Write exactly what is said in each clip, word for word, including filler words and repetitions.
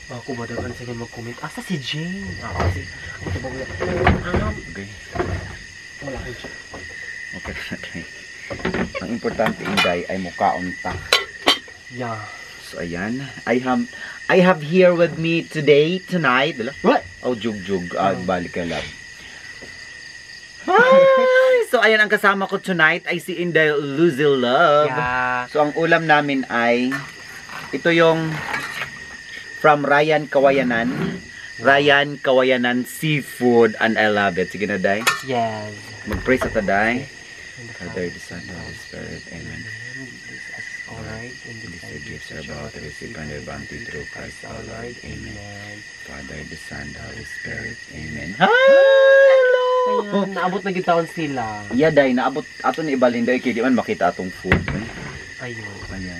Ako ba dagan sige mag-comment? Asa si Jane? Ako si... Ako si Bogla. Um, Okay. wala ko siya. Okay na tayo. Ang importante Inday ay mukhaon ta. Yeah. So ayan, I have I have here with me today, tonight, dala? What? Oh, jug jug, uh, Oh. balik ka love. Hi! So ayan, ang kasama ko tonight ay si Inday Luzil Love. Yeah. So ang ulam namin ay ito yung from Ryan Kawayanan. Ryan Kawayanan Seafood, and I love it. Sige na, Day. Yes. Mag-pray sa taday. Father, the Son, and the Holy Spirit. Amen. Alright. And These are gifts are about to receive and their bounty through Christ our Lord. Amen. Father, the Son, the Holy Spirit. Amen. Hello! Ayan, naabot na gitawon sila. Yeah, Day, naabot ato ni Ibalin, Day, kaya di man makita atong food. Eh. Ayun. Ayan.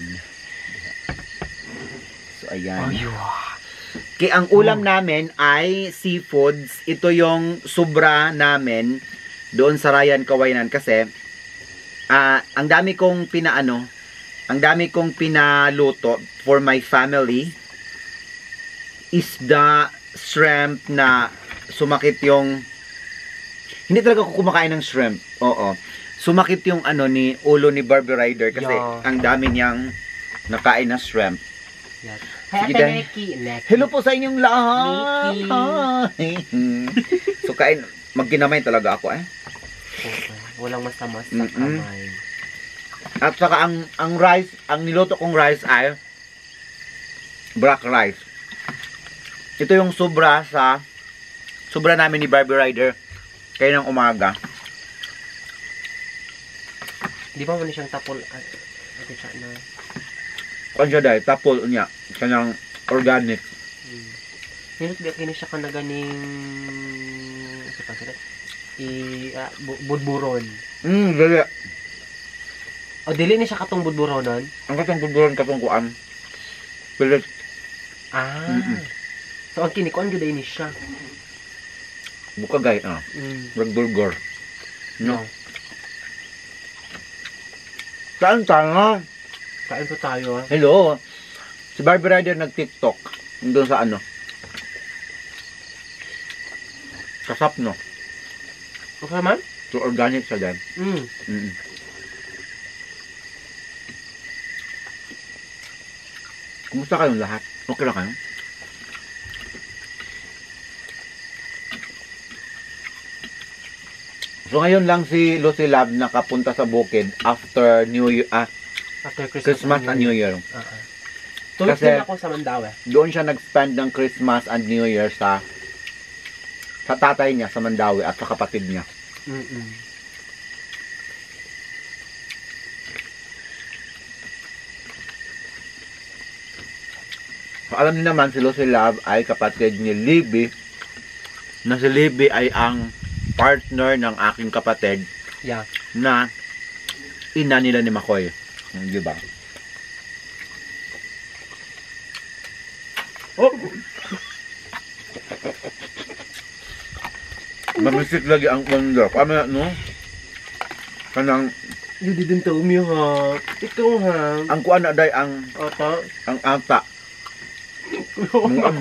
So, ayan. Ayun. Kaya ang ulam namin ay seafoods. Ito yung sobra namin doon sa Ryan Kawayanan kasi ah ang dami kong pinaano, ang dami kong pinaluto for my family. Isda, shrimp na sumakit yung hindi talaga ako kumakain ng shrimp. Oo. Sumakit yung ano ni ulo ni Barbie Rider kasi Yeah. ang dami niyang nakain na shrimp. Yes. Hi, Sige, Ate Day. Neki. Neki. Hello po sa inyong lahat. Nikki. Hi. So kain, magkinamay talaga ako eh. Okay. Walang masama sa Mm-mm. kamay. At saka ang ang rice, ang niluto kong rice ay black rice. Ito yung sobra sa sobra namin ni Barbie Rider kaya ng umaga. Di ba man siyang tapol at ito siya na Kanya dahil tapol niya kanyang organic. hmm. Nilot ba kini siya ka na ganing sa pasira i ah, bu- budburon. Mm, dali. O dili ni siya katong budburonon. Ang katong kulburan katong kuan. Pilit. Ah. Mm-mm. So ang kini kuan gyud ni siya. Bukagay ah. Mm. Ragburgor. No. No. Saan tayo? Kain po tayo. ah. Hello. Si Barbie Rider nag-TikTok. Doon sa ano. Kasap no. Okay man? So organic siya dyan. Mm. Mm. Kumusta kayong lahat? Okay lang kayo? So ngayon lang si Lucy Lab nakapunta sa bukid after New Year, ah, After Christmas, Christmas and New Year. Uh -huh. Tulog Kasi- din ako sa Mandaue. Doon siya nag-spend ng Christmas and New Year sa sa tatay niya sa Mandawi at sa kapatid niya. Mm-mm. So, alam niyo naman si Lucy Love ay kapatid ni Libby, na si Libby ay ang partner ng aking kapatid Yeah. na ina nila ni Makoy. Di ba? Oh! Mamisik lagi ang mundo. Kami no? Kanang You didn't tell me, ha? Ikaw, ha? ang kuan na day ang Ata? ang ata. Mm.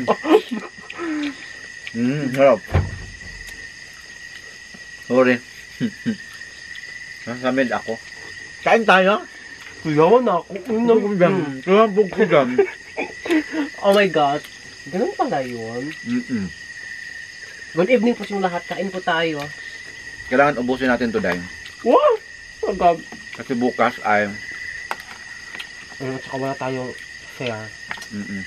Mm, harap. Sorry. Nasamid ako. Kain tayo? Kuyawan ako. Unang Bugdam. Kaya bugdam. Oh my God. Ganun pala yun. Mm-mm. Good evening po sa lahat. Kain po tayo. Kailangan ubusin natin to day. Wow! Agad. Kasi bukas ay Ano, tsaka wala tayong fair. mm-mm.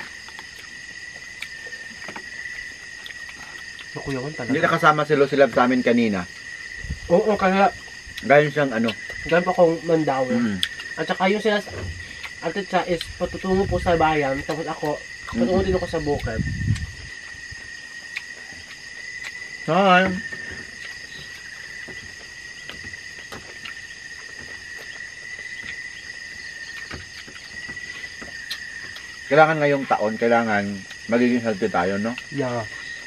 Nakuyawan talaga. Hindi nakasama si Lucy Love sa amin kanina. Oo, kaya Gayon siyang ano. ganun pa akong Mandaue. Mm. At saka yung sila, ate siya is patutungo po sa bayan. Tapos ako, patutungo din ako sa bukid. Hi. Kailangan ngayong taon, kailangan magiging healthy tayo, no? Yeah.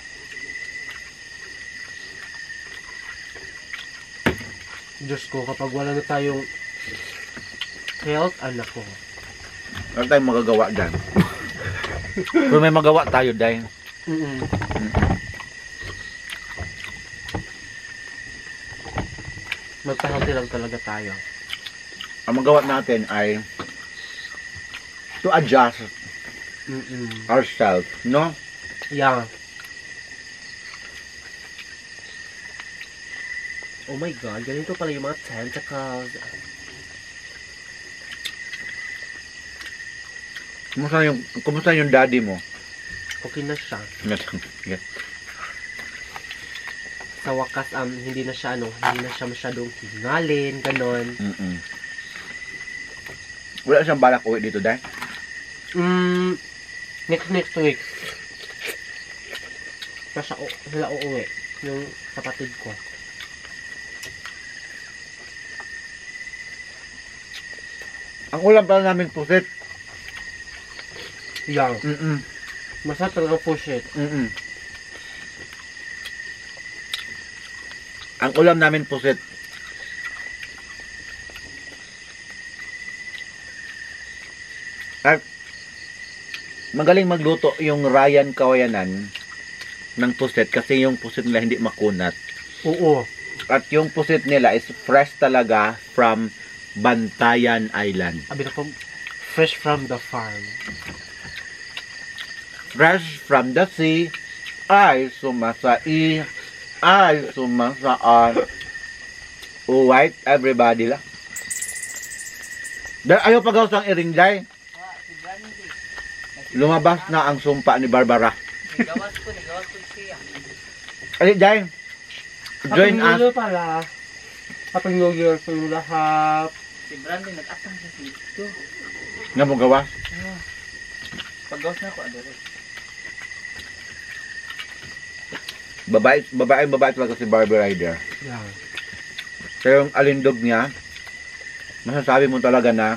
Diyos ko, kapag wala na tayong health, anak ko. Ano tayong magagawa dyan? Pero may magawa tayo, Day. Mm-mm. Magpa-healthy lang talaga tayo. Ang magawa natin ay to adjust Mm-mm. ourselves, no? Yeah. Oh my God, ganito pala yung mga tentacles. Kumusta yung, kumusta yung daddy mo? Okay na siya. Yeah. Sa wakas, um, hindi na siya, ano, hindi na siya masyadong hingalin, ganon. Mm-mm. Wala siyang balak uwi dito, Day? Mm, next next week. Kasi o, sila uuwi. Yung kapatid ko. Ang ulam pala namin pusit. Yang. Mm-mm. Masarap talaga push it. Mm-mm. Ang ulam namin pusit. At magaling magluto yung Ryan Kawayanan ng pusit kasi yung pusit nila hindi makunat. Oo. At yung pusit nila is fresh talaga from Bantayan Island. Abi na po, fresh from the farm. Fresh from the sea, ay sumasai, ay sumasaan. White everybody lang. Dahil ayaw pagawas ang iring, Day. Lumabas na ang sumpa ni Barbara. Nagawas ko, nagawas ko siya. Ay, Day, join Happy New us. Year pala. Happy New Year sa inyo lahat. Si Brandon nag-atang sa dito. Nga mo gawas. Oh. Pagawas na ako, adoro. Babae, babae, babae talaga si Barbie Rider. Yan. Kaya yung alindog niya, masasabi mo talaga na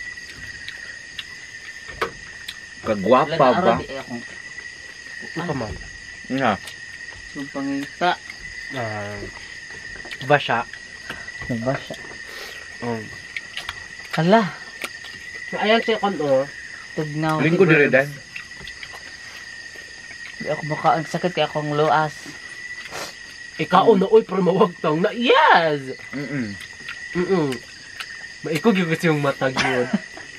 kagwapa ba? Di akong Ito pa man. Nga. yung pangita. Uh, basya. Nabasa. Um, Hala. ayan siya kon o. Tugnaw. Linggo dire, Day. Di ako makaang sakit kaya akong loas. Ikaw na oy pero mawagtang na. Yes! Mm-mm. Mm-mm. Maikog yung kasi yung matag yun.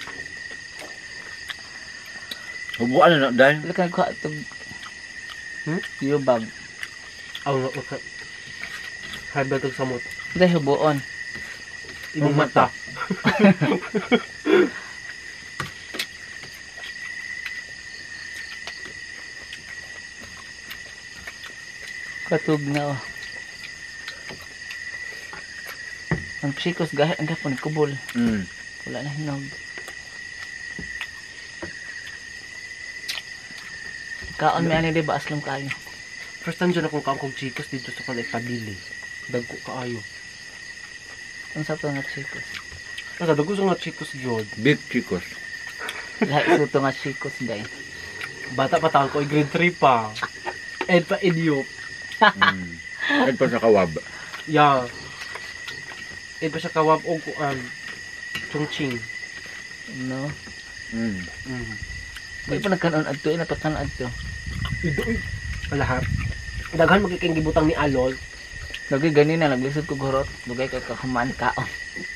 Hubuan na na, Day. Wala ka nagkuha itong Hmm? yubab. Aw nga okay. Habang itong samot. Dahil hubuon. Imong mata. Katugnaw. Ang chikos gahit ang gapon kubol. Mm. Wala na hinog. Kaon may ano di ba aslong kayo. First time dyan akong kaangkong chicos dito sa kanay pabili. Dagko kaayo. Ang sa to nga chikos. Nagadago sa nga chicos yun. Big chicos. Lahat ito nga chikos day. Bata pa taon ko, eh, grade three pa. Ed pa idiot. Mm. At pa sa kawab. Yeah. Ed pa siya kawab o kuan. Chongching. No. Mm. Mm. May pa nagkanon adto, inatakan adto. Ido, uy. Lahat. Daghan magkiking gibutang ni Alol. Lagi ganina naglisod ko gurot, dugay kay kakaman kaon.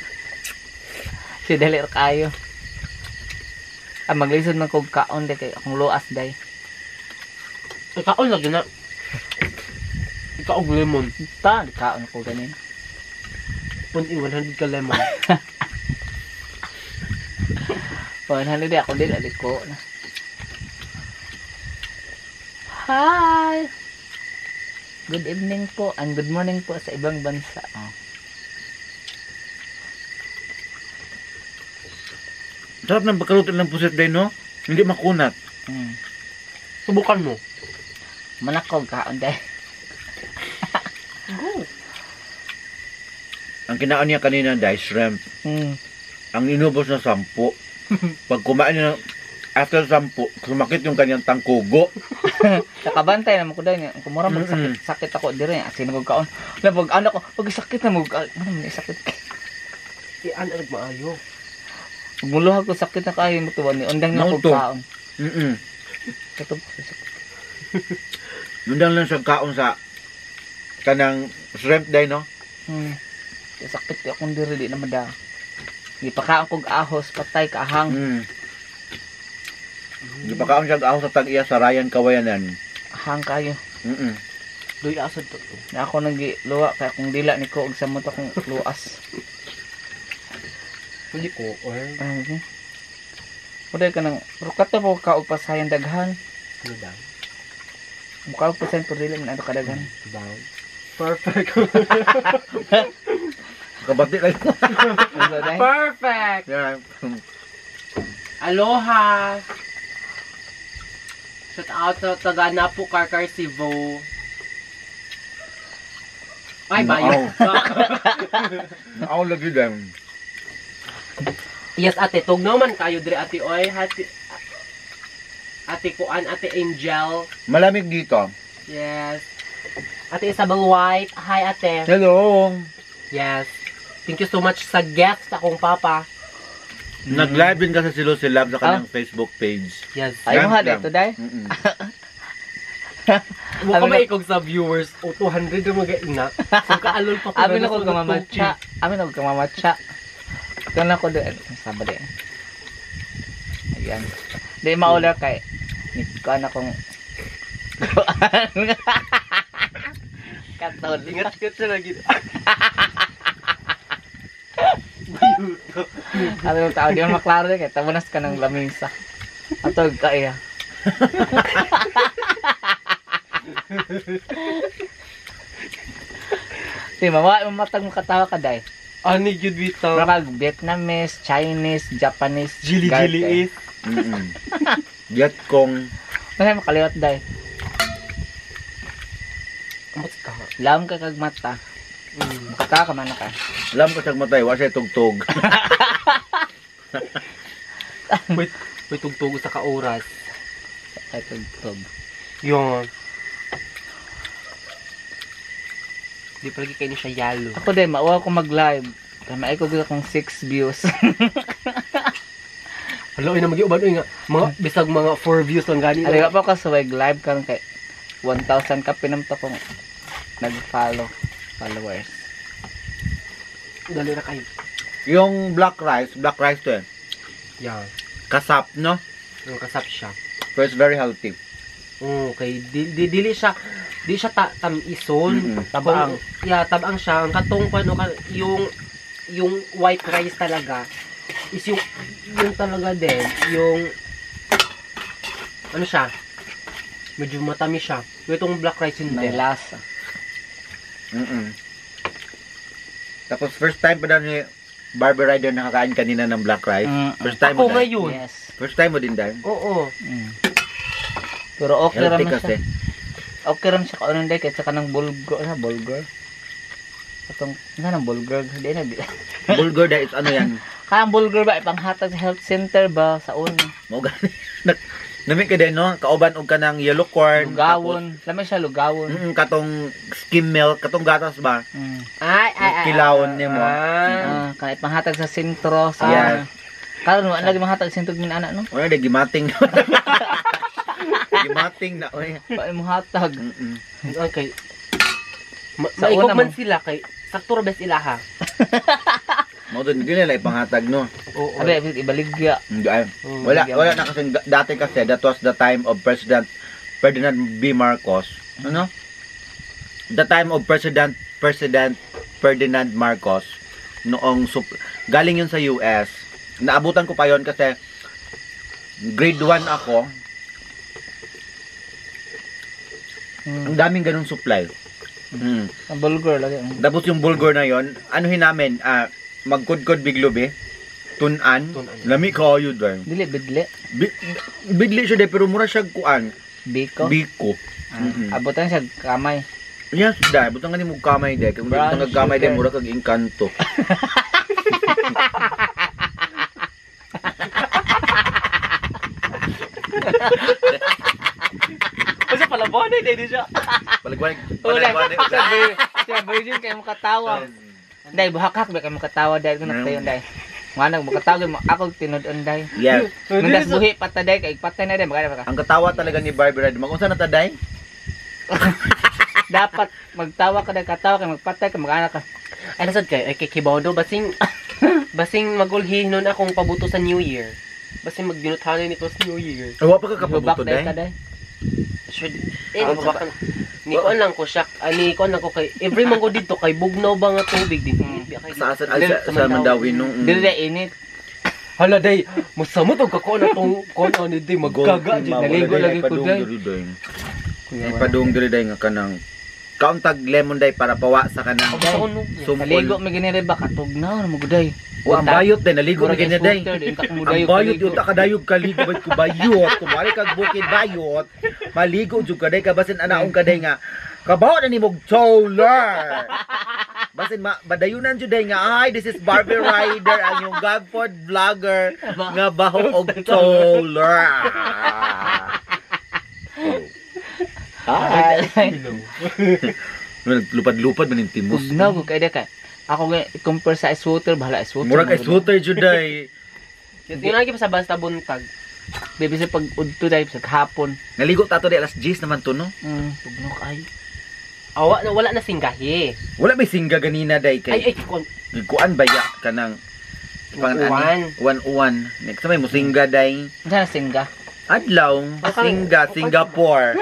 Si dalir kayo. Ah maglisod man kog kaon day kay akong luas day. Ikaw lagi na. Ikaw og lemon. Ta kaon ko ganin. Punti one hundred ka lemon. Pon hali day ako dili aliko na. Hi. Good evening po and good morning po sa ibang bansa. Oh. Sarap ng pagkaluto ng pusit, Day, no? Hindi makunat. Hmm. Subukan mo. Manakog kaon day. Go. Ang kinaon niya kanina, Day, shrimp. Hmm. Ang inubos na sampu. Pag kumain niya, after sampu, sumakit yung kanyang tangkugo. Nakabantay na mo ko dahil. Kung mura mo Mm-mm. sakit, sakit ako dire. Asin ko kaon. Na pag ano ko, pag sakit na mo, ano mo sakit. Ian ang maayo. Pag muluhag ko sakit na kayo mo tuwan ni undang na ko Nauto. kaon. Mm-mm. Ito. Nundang lang siya kaon sa kanang shrimp day, no? Hmm. Sakit ko akong diri di na mada. Di pa kaon kog ahos, patay kaahang. Mm. Di pa kaon siya kaon sa tag-iya sa Ryan Kawayanan. Ahang kayo. Mm. Doy asad to. Na ako nagi luwa kaya kung dila ni ko og samot akong luas. Hindi ko or Ay, okay. Uday ka nang rukat po ka og pasayan daghan. ano daw? Mukha og pasayan por dili man ano kadaghan. Daw. Perfect. Kabati lang. Ano day? Perfect. Yeah. Aloha. Shout out sa taga Napo Karkar Cebu. Ay, bayo. Naaw lagi din. Yes, ate. Tugnaw man kayo dre ate oy. Hati, ate Kuan, ate Angel. Malamig dito. Yes. Ate Isabel White. Hi, ate. Hello. Yes. Thank you so much sa guest akong papa. Nag-live din kasi si Lucy Lab sa kanyang Facebook page. Yes. Ay mo ha Lang. dito day. Mm-mm. Mukha Amin may ikog sa viewers. O, two hundred yung mga ina. So, kaalol pa ko. Amin na ako sa kamamatsa. Amin ako kamamatsa. Kana ko din sabade. Ayan. Di maula kay ni kana kong Katol. Ingat ka sa lagi. Ano yung tao, di mo maklaro din kaya tamunas ka ng lamisa. Atog ka iya. Di mawa, mamatag mo katawa ka day. Ani yun bitaw. Baka Vietnamese, Chinese, Japanese. Jili-jili guard, eh. is. Mm-mm. Jet kong Ano makaliwat day. Amot ka. Laom ka kag mata. Mm. Makaka ka man ka. alam ko siyang matay, wa siya tugtog. Wait, wait, tugtugo sa kaoras. Ay tugtog. Yun. Di pa lagi kayo ni siya yalo. Ako din, maawa ko mag-live. Kaya maiko ko kong six views. Hala, ay na mag-iuban. Ay nga, mga, bisag mga four views lang gani. Ari pa ka sa live karon kay one thousand ka pinamta kong nag-follow followers. Dali na kayo. Yung black rice, black rice to eh. Yeah. Kasap, no? Yung kasap siya. So it's very healthy. Okay, di, di, dili siya, di siya ta, tamison. Mm-mm. Tabaang. Kung- Yeah, tabang siya. Ang katong ano, ka- yung, yung white rice talaga, is yung, yung talaga din, yung, ano siya, medyo matamis siya. Yung itong black rice May hindi. lasa. Mm-mm. Tapos first time pa daw ni Barbie Rider nakakain kanina ng black rice. Mm. First time Ako mo din. ngayon. Yes. First time mo din dahil. Oo. Mm. Pero okay Healthy raman kasi. siya. Okay raman siya kaunang day kaysa ka ng bulgur. Ano, bulgur? Itong, ano ng bulgur? Hindi na. di- Bulgur dahil is ano yan. Kaya ang bulgur ba, ipanghatag sa health center ba? Sa una. Mo gani. Nak- Nami ka din, no? Kauban og ka ng yellow corn. Lugawon. Lamay siya, lugawon. Mm, katong skim milk, katong gatas ba? Mm. Ay, ay, ay. Kilawon niya mo. Ah. Ah, kaya ipanghatag sa sintro. Sa Yes. Karon mo, lagi manghatag sa sintro min anak, no? Wala, di gimating. Gimating na, oy. Pa mo hatag. Mm-mm. Okay. Ma Sa maikog una man mo. sila kay sakto ra best ilaha. Mo doon, hindi nila ipanghatag, no? Oo. Abi, ibaligya. Hindi, ay. Mm, Wala, bigyan wala mo. na kasi, dati kasi, that was the time of President Ferdinand B. Marcos. Ano? The time of President President Ferdinand Marcos noong sup- galing yun sa U S. Naabutan ko pa yon kasi grade one ako. Mm. Ang daming ganung supply. Mm. Ang bulgur lagi. mm. Tapos yung bulgur na yon, anuhin namin, ah, magkudkod biglubi, tunan, Tunan. lami kayo doon. Dili bidli. Bi- bidli siya de pero mura siya kuan, Biko. biko. Ah, Mm-mm. abutan siya kamay. Yes, dai, butang ni mo kamay de, kung Brown butang kamay de sugar. mura kag engkanto. Kasi pala bonay day siya. Baligwag. Wala. Baligwag. Siya vir- siya virgin kayo makatawa. Dahil buhakak ba kayo makatawa dahil kung nakatayon dahil. Manag makatawag mo ako tinud-on day. Yes. Nundas buhi pataday kay patay na day magana ka. Ang katawa talaga ni Barbie Ride. Mag-unsa na taday? Dapat magtawa ka day katawa kay magpatay ka magana ka. Ay, nasad kayo? Ay, kay Kibodo, basing, basing magulhin nun akong pabuto sa New Year. Basing magbinutanan nito sa New Year. Awa pa ka Ibabak kapabuto day ka day. day. Sure. Eh, oh, baka, ni ko lang ko siya, ah, ni ko lang ko kay, every manggo dito, kay bugnaw ba nga tubig din. Sa asan ay sa, sa Mandawi nung Dili day init. Hala, day, masamot ang kako na itong kono ni day, magkaga dyan. Naligo lagi ko, day. Ay padung diri day nga kanang kauntag lemon day para pawa sa kanang Day. sumpol. Naligo mi gini ba katugnaw mo guday. O ang bayot day naligo na ganyan day. Ang bayot yun yun ta kadayog kaligo bay ko bayot. Kumari kag bukid bayot. Maligo jud ka day kabasin anaong ka day nga kabaw na ni mog solar. Basin ma badayunan jud day nga ay this is Barbie Rider ang yung Godford vlogger nga baho og solar. Ay. Lupad-lupad man yung timos. Tugnaw ko kay ka. Ako nga i-compare sa ice water, bahala ice water. Murag ice water jud day. Yung lagi pa sa basta buntag. Baby sa pag udto dai sa hapon. Naligo tato day alas diyes naman to no. Mm, tugnaw kay. Awa na wala na singgahi. Wala may singga ganina day Ay, ay, kay. kon. Kuan baya kanang Uwan. Uwan-uwan. Next may musingga day. Sana singga. Adlaw, Singa, Singapore.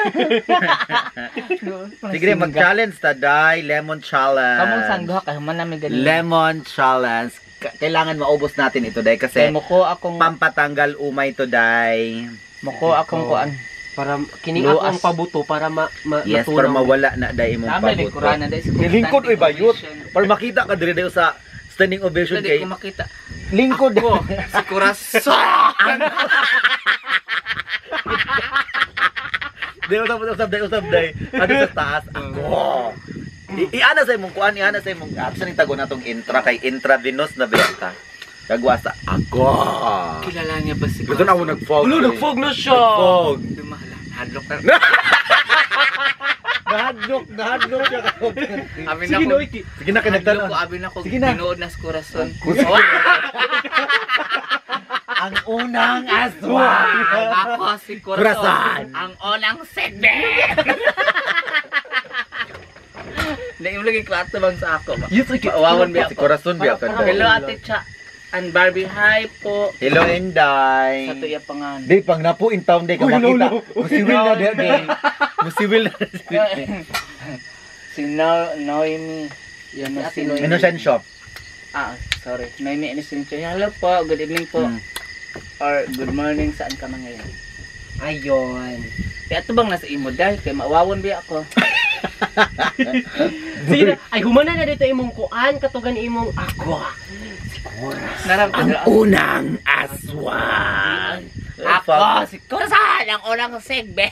Sige, mag-challenge ta, day. Lemon challenge. Kamong sangga kay man namin ganito. Lemon challenge. K- Kailangan maubos natin ito, day. Kasi Kay muko akong pampatanggal umay to, day. muko akong kuan. Para kining Luas. akong pabuto para ma, ma Yes, matunaw. para mawala na, day, imong Tama ni pabuto. kurana dai. Nilingkod, oy, bayot. Para makita ka dire dayo sa standing ovation Dili kay ko makita. lingkod. Si Kuraso. Day usab usab day usab day. Ano sa taas ako. I- Iana sa imong kuan, iana sa imong absa ning tago natong intra kay intravenous na biyata. Kagwasa ako. Kilala niya ba si Gusto na ako nag-fog. Ulo, nag-fog na siya. Fog. Dumahala. Hadlok na. Nahadlok, nahadlok siya ka. Abi Sige, na no, ko. iki. Sige na Hadlok ko kinagtan. abi na ko. Sige na. Tinuod na sa Kurason. Ang unang aswang. Ako si Kurason. Kurasan. Ang unang segment. Dahil mo lagi klato bang sa ako. Yes, iki. Maawawan ba Si ako? Corazon biya ka. Hello Ate Cha. And Barbie, hi po. Hello Enday. Sa tuya pangan. Di pang napo in town day ka Uy, no, makita. no. Musiwil na day day. Musiwil na. Si No Noemi. Yan na si Noemi. Innocent shop. Ah, sorry. Noemi Innocent. Hello po. Good evening po. Hmm. Or good morning. Saan ka man ngayon? Ayon. Kaya ito bang nasa imo dahil kay maawawon ba ako? Sige na. Ay, humana na dito imong kuan, katugan imong agwa. Siguro. Narap Ang unang aswang. Ako si Kurasan, ang unang segment.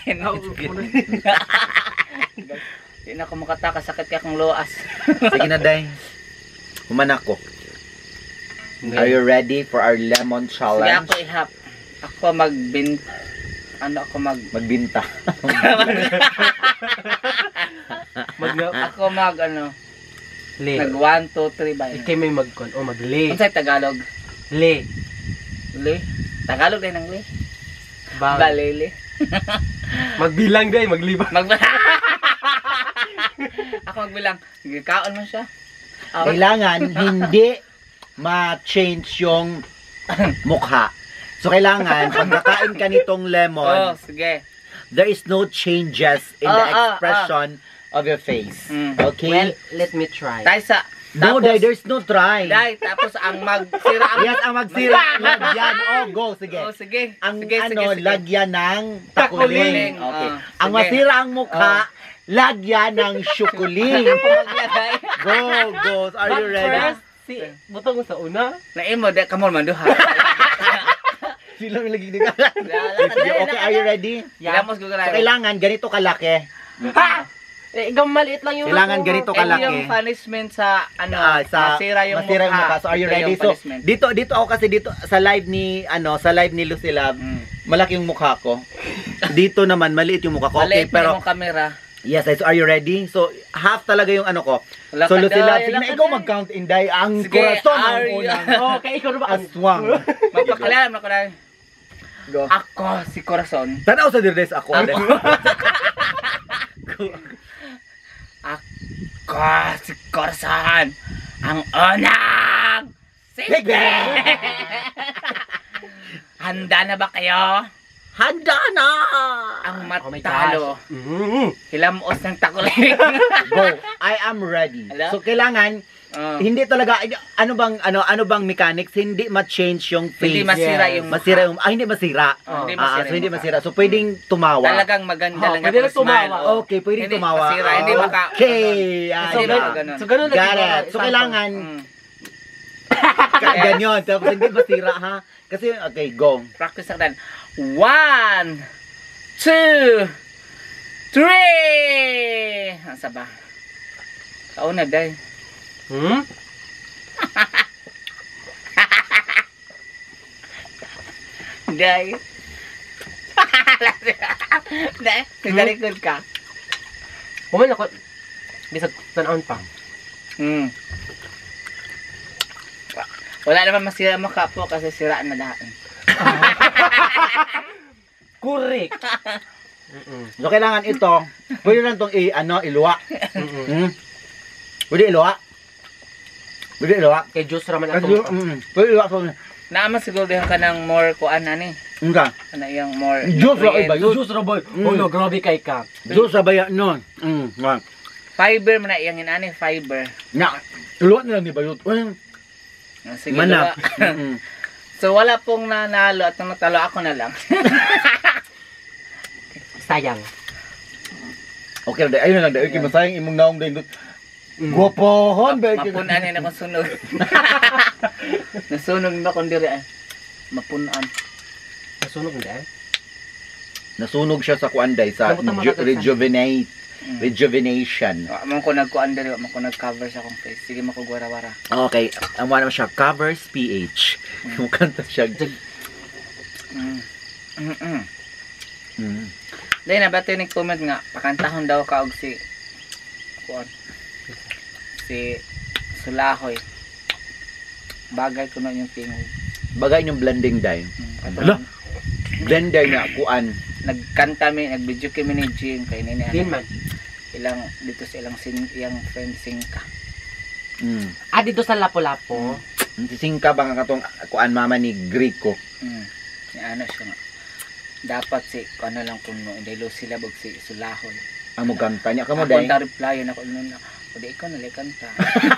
Hindi na ako makataka, sakit ka akong loas. Sige na day. Human ako. Are you ready for our lemon Sige challenge? ako ihap. Ako magbin... Ano ako mag... Magbinta. Mag Ako mag ano... le. Nag one, two, three ba yun? Kay may magkon o magle. Unsay Tagalog? Le. Le? Tagalog din ng le? Ba. Balele? Magbilang day, magliba. Mag... Ako magbilang. Kaon mo siya. Oh. Kailangan hindi ma-change yung mukha. So kailangan pagkakain ka nitong Oh, lemon, sige. there is no changes in the Oh, oh, expression of your face. Mm. Okay? Well, let me try. Tayo sa... no, tapos- Day, there's no try. Dahil tapos ang magsira ang... Yes, ang magsira, lagyan. Oh, go, sige. Oh, sige. Ang sige, ano, sige, sige. lagyan ng Takuling. takuling. Okay. Ah, Ang sige. masira ang mukha, lagyan ng syukuling. Ako maglagay. Go, go. Are you But ready? first, si, butang mo sa una. Naimo, de kamol man duha. Sila may lagi dito. Okay, are you ready? Ilamos ko So, kailangan ganito kalaki. Ha! Eh, ikaw maliit lang yung Kailangan ako. ganito Ito kalaki. yung punishment sa ano, Ah, sa masira yung masira yung mukha. mukha. So, are you Ito ready? yung So, punishment. dito, dito ako kasi dito, sa live ni, ano, sa live ni Lucilab, Mm. malaki yung mukha ko. Dito naman, maliit yung mukha ko. Okay, Maliit na pero, yung camera. Yes, so are you ready? So, half talaga yung ano ko. Wala So, ka, Lucila, Day. sige Wala na ka, ikaw Day. mag-count, Inday. Ang Sige, corazon ang are you- unang Okay, ikaw na ba? aswang. Magpakilala mo ko na. Go. Ako si Corazon. Tanaw sa dirdes ako. Ade. Ako si Corazon. Ang unang Sige! Handa na ba kayo? Handa na! Ang Oh my matalo. gosh. Mm. Hilamos ng takuling. Go. I am ready. Hello? So, kailangan, Oh. hindi talaga, ano bang, ano, ano bang mechanics, hindi ma-change yung face. Hindi masira Yes. yung Masira yung, ah, hindi masira. Oh, hindi Ah, masira so, yung hindi mukha. masira. So, pwedeng tumawa. Talagang maganda Oh, lang pwede yung lang tumawa. smile. oh. Okay, pwedeng Hindi tumawa. masira, hindi Ah, maka- Okay. Hindi So, Ayan. ba- ganun, ganun. so, ganun Got naging, it. uh, So, example. kailangan, Mm. ka- ganyan. Tapos, hindi masira, ha? Kasi, okay, go. Practice natin. One, two, three! Ang saba. Kauna, day. Hmm? Day. Day, nagdalikod ka. Kumain ako. Bisag tanawon pa. Hmm. Wala naman masira mo kapo kasi siraan na daan. Correct. Mm-mm. So, kailangan ito, pwede lang itong i, ano, iluwa. Mm-mm. Hmm? Pwede iluwa. Pwede iluwa. Kay Diyos raman Kasi, ako. mm, pwede iluwa. So, Naaman siguro din ka ng more kuan ani. nga. Ano yung more Diyos ra, nutrients. iba yun. Diyos raman. Mm. Oh no, grabe kay ka. Diyos sa baya nun. Mm, nga. Fiber man na iyang inani fiber. Nga. Iluwa nila ni Bayot. Well, Ah, Sige mana. diba? Mm. So wala pong nanalo at nang natalo ako na lang. Sayang. Okay lang, ayun na lang. Dahil masayang imong naong dahil. Mm. Gwapohon, ba? Mapunan na akong sunog. Nasunog na kung diri ay. Mapunan. Nasunog hindi eh. Nasunog siya sa kuanday sa Nabutan mo reju- na to, rejuvenate. Mm. Rejuvenation. Wa man ko nagkuan diri, wa man ko nag-cover sa akong face. Sige makugwara-wara. Okay, ang wala naman siya, covers P H. Mm. Yung kanta siya. Mm. Mm. -mm. Mm. Dahil na ba ito comment nga, pakantahon daw ka og si kuan. Si Sulahoy. Bagay ko na yung tingog. Bagay yung blending dye. Mm. Ala? Blender na, kuan. Nagkanta mi, nag-video kami ni Jim kay nini Din ano, man. ilang dito sa ilang sing iyang friend singka. Mm. Ah, dito sa Lapu-Lapu. Sising ka ba nga katong kuan mama ni Greco? Mm. Ni ano siya nga. Dapat si ano lang kung no, hindi lo sila bag si Sulahoy. Ang mo kanta niya ka mo Ako day. ang reply na ko nun na. O di ikaw nalang kanta.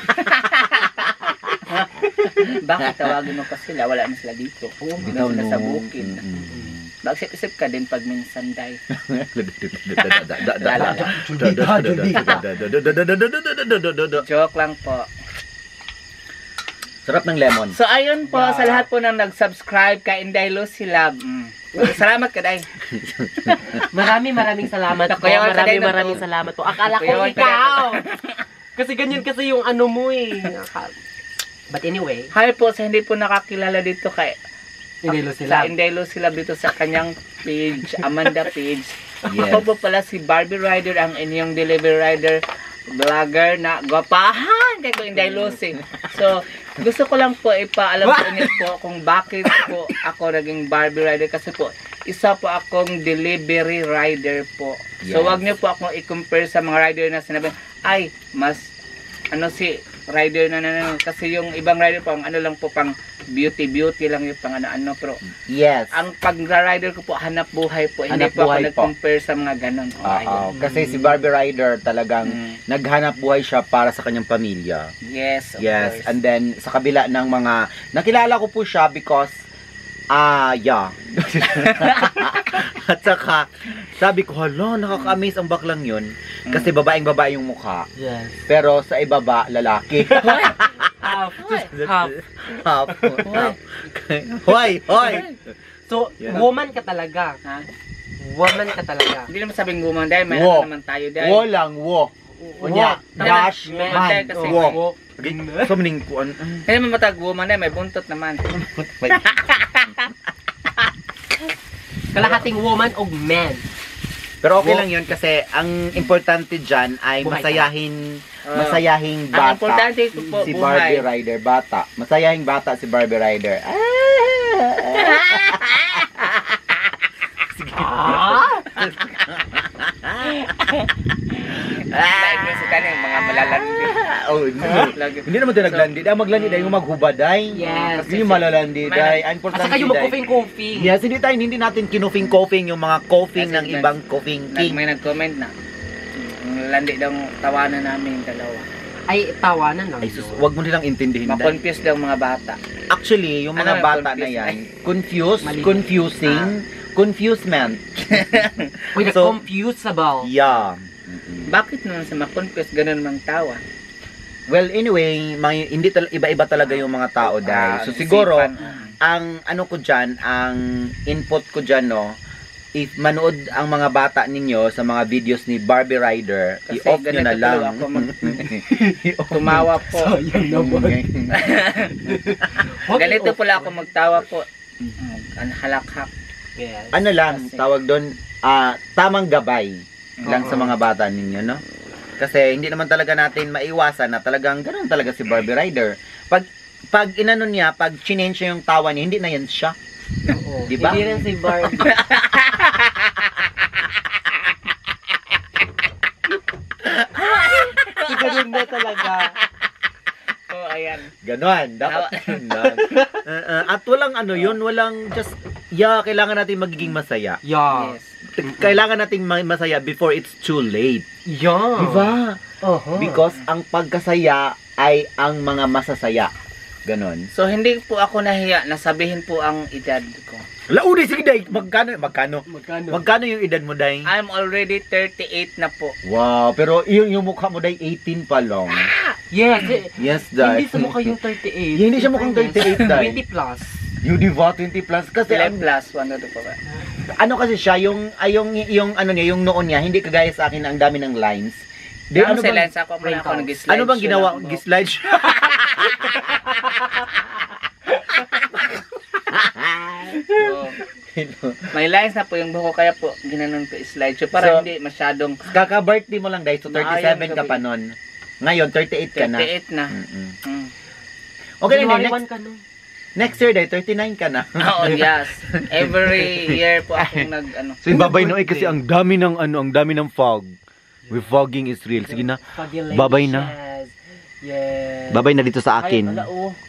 Bakit tawagin mo pa sila? Wala na sila dito. Hindi na sila sa bukid. Mag-isip-isip ka din pag minsan day. Joke lang po. Sarap ng lemon. So ayun po Yeah. sa lahat po nang nag-subscribe kay Inday Lucy Lab. Mm. Salamat ka day. Maraming maraming salamat po. Nakuyawan sa Maraming day na maraming to. salamat po. Akala ko Nakuyawan sa day ikaw. Kasi ganyan kasi yung ano mo eh. Akala- But anyway, Hi po sa hindi po nakakilala dito kay hindi lo sa sila. Inday Lucy Lab dito sa kanyang page, Amanda page. Yes. Ako po pala si Barbie Rider, ang inyong delivery rider vlogger na gwapahan kay ko Inday Lucy. So, gusto ko lang po ipaalam sa inyo po kung bakit po ako naging Barbie Rider kasi po isa po akong delivery rider po. So, Yes. wag niyo po akong i-compare sa mga rider na sinabi, ay, mas ano si rider na na na kasi yung ibang rider po ang ano lang po pang beauty beauty lang yung pang ano ano pero Yes. ang pag-rider ko po hanap buhay po hindi Hanap po ako buhay po. nag-compare sa mga ganon. Oh, Oo. ayun. Kasi si Barbie Rider talagang Mm. naghanap buhay siya para sa kanyang pamilya. Yes, of Yes, course. and then sa kabila ng mga nakilala ko po siya because ah, yeah. At saka sabi ko, hala, nakaka-amaze ang baklang yun. Kasi babaeng babae yung mukha. Yes. Pero sa ibaba, lalaki. Half. Hoy. Half. Half. Half. Hoy, hoy. So, Yeah. woman ka talaga. Ha? Woman ka talaga. Hindi naman sabing woman dahil may Wo. ano naman tayo dahil. Wo lang, wo. Unya, Wo. dash, Man. man. Kasi Wo. Wo. Okay. So, meaning ko, an- Hindi naman matag woman dahil may buntot naman. Kalahating woman o man. Pero okay Wo- lang yun kasi ang importante dyan ay Buhay ka. masayahin, Ah. masayahing Ang bata. importante po, po Si buhay. Barbie Rider, bata. Masayahing bata si Barbie Rider. Ah! Ah! Like mo sa kanin, mga malalandi. Oh, no. Lagi- Hindi naman tayo naglandi. Dahil maglandi dahil yung maghubad ay. Yes. Hindi yung malalandi Man- dahil. Ang At importante saka yung dahil. mag-coughing-coughing. Yes, hindi tayo, hindi natin kinufing-coughing yung mga coughing Kasi ng nag- ibang coughing Nag, king. may nag-comment na. Ang landi daw tawanan namin yung dalawa. Ay, tawanan lang. Ay, sus, yun. wag mo nilang intindihin. dahil. Ma-confuse daw ang mga bata. Actually, yung Ano mga yung bata na confused? yan, confused, Mali. confusing, confusement. Uy, So- confusable. Yeah. Mm-mm. Bakit naman sa ma-confuse ganun mang tawa? Well, anyway, mga, hindi tal- iba-iba talaga yung mga tao dahil. Ah, So siguro, isipan. ang ano ko dyan, ang input ko dyan, no, if manood ang mga bata ninyo sa mga videos ni Barbie Rider, Kasi i-off nyo ganito na lang. tuloy ako mag- I-off Tumawa po. Sayang naman. Wag Ganito i-off. pala ako magtawa po. Ang halakhak. Yes. Ano lang, Kasi- tawag doon, ah, tamang gabay lang Oo. sa mga bata ninyo, no? Kasi hindi naman talaga natin maiwasan na talagang ganoon talaga si Barbie Rider. Pag pag inano niya, pag chinenge niya yung tawa niya, hindi na yan siya. Oo. Di ba? Hindi rin si Barbie. Si ganun na talaga. Oh, ayan. Ganon, dapat ganon. Uh, uh, at walang ano yun, walang just, yeah, kailangan natin magiging masaya. Yeah. Yes. Kailangan nating ma- masaya before it's too late. Yeah. Diba? Uh-huh. Because ang pagkasaya ay ang mga masasaya. Ganon. So, hindi po ako nahiya na sabihin po ang edad ko. Launay, sige day, magkano, magkano? Magkano? Magkano yung edad mo, day? I'm already thirty-eight na po. Wow, pero yung, yung mukha mo, day, eighteen pa lang. Yes. eh, Yes, day. Hindi sa mukha yung thirty-eight. Hindi siya mukhang thirty-eight, Day. twenty plus. Yung diba, twenty plus. Kasi, eleven ang, plus, one to po ba? ano kasi siya, yung, ay, yung, yung, ano niya, yung noon niya, hindi kagaya sa akin, ang dami ng lines. Di, Ano ano, sa bang, lens ako, muna ako Wrinkles. nag-slide. ano bang ginawa? Gislide siya? So, may lines na po yung buko, kaya po ginanon ko slide show para So, hindi masyadong Kaka-birthday mo lang, day, so thirty-seven Maayong ka gabi. pa nun. Ngayon, thirty-eight ka na. thirty-eight na. Mm-mm. Mm. Okay, na, January next, one ka nun. next year, day, thirty-nine ka na. Oo, yes. Every year po akong nag, ano. So, babay no, eh, kasi ang dami ng, ano, ang dami ng fog. With fogging is real. Sige na, Pag-ilations. babay na. Yes. babay na dito sa akin. Ay, ala, oh.